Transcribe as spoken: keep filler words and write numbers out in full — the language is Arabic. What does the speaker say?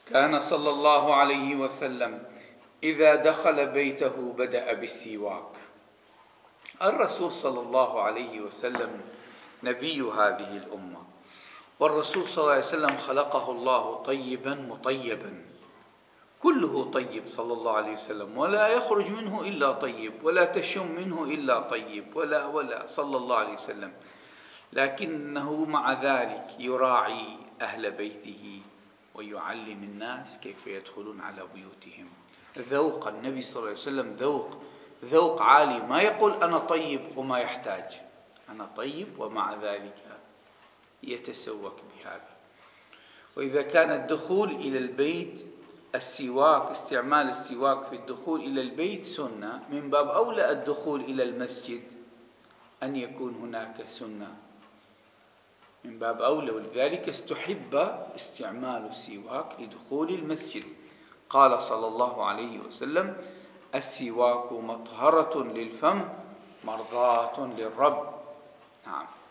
كان صلى الله عليه وسلم إذا دخل بيته بدأ بالسواك. الرسول صلى الله عليه وسلم نبي هذه الأمة، والرسول صلى الله عليه وسلم خلقه الله طيبا مطيبا، كله طيب صلى الله عليه وسلم، ولا يخرج منه إلا طيب، ولا تشم منه إلا طيب، ولا ولا صلى الله عليه وسلم. لكنه مع ذلك يراعي أهل بيته ويعلم الناس كيف يدخلون على بيوتهم. ذوق النبي صلى الله عليه وسلم ذوق ذوق عالي، ما يقول أنا طيب وما يحتاج، أنا طيب ومع ذلك يتسوك بهذا. وإذا كان الدخول إلى البيت السواك، استعمال السواك في الدخول إلى البيت سنة، من باب أولى الدخول إلى المسجد أن يكون هناك سنة من باب أولى، ولذلك استحب استعمال السواك لدخول المسجد. قال صلى الله عليه وسلم: السواك مطهرة للفم مرضاة للرب. نعم.